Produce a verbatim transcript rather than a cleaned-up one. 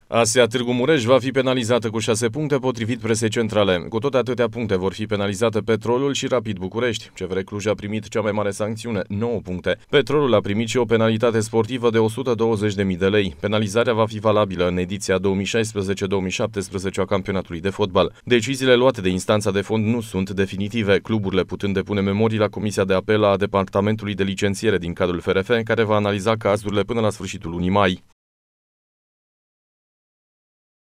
A S E A Târgu Mureș va fi penalizată cu șase puncte potrivit presei centrale. Cu tot atâtea puncte vor fi penalizate Petrolul și Rapid București. C V R Cluj a primit cea mai mare sancțiune, nouă puncte. Petrolul a primit și o penalitate sportivă de o sută douăzeci de mii de lei. Penalizarea va fi valabilă în ediția două mii șaisprezece două mii șaptesprezece a campionatului de fotbal. Deciziile luate de instanța de fond nu sunt definitive, cluburile putând depune memorii la Comisia de Apel a Departamentului de Licențiere din cadrul F R F, care va analiza cazurile până la sfârșitul lunii mai.